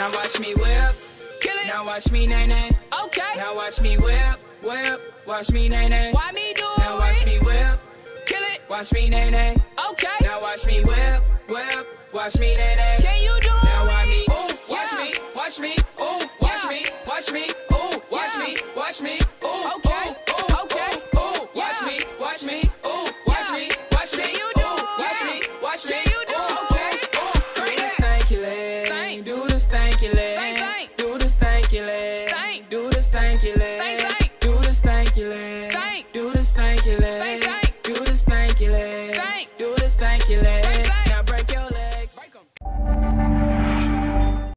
Now watch me whip, kill it. Now watch me nay nay. Okay. Now watch me whip, whip. Watch me nay nay. Why me do it? Now watch me whip, kill it. Watch me nay nay. Okay. Now watch me whip, whip. Watch me nay nay. Can you do it? Now watch me, ooh, watch me, watch me, ooh, watch me, watch me, ooh, watch me, watch me, ooh, okay, ooh, okay, ooh, watch me, watch me, ooh, watch me, watch me, you do, watch me, watch me, you do, okay, ooh, do the stanky leg, do the stanky leg, do the stanky leg, do the stanky leg, do the stanky leg, do the stanky leg, do the stanky leg, do the stanky leg.